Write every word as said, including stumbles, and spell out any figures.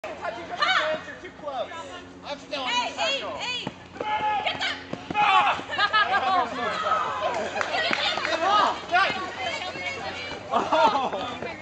Touching from the fence, you're too close. I'm still in the circle. Hey, hey, get that! Oh!